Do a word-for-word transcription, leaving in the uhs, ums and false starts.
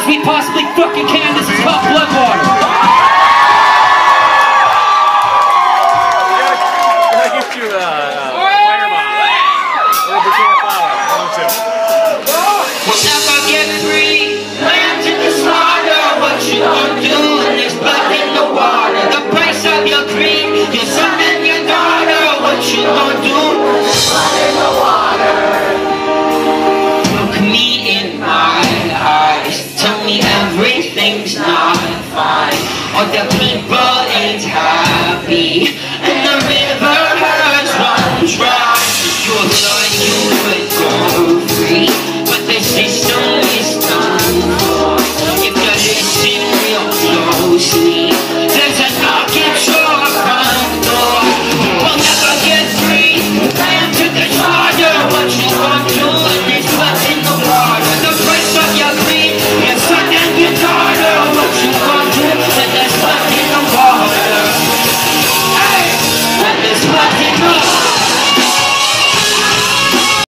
as we possibly fucking can. This is called Bloodwater. Can I get you a uh, fireball? Or a bouquet of flowers? One, two. We'll never get free. Land in the slaughter. What you gonna do when there's blood in the water? The price of your greed, your son and your daughter. What you gonna do when there's blood in the water? Look me in my eyes. Tell me everything's not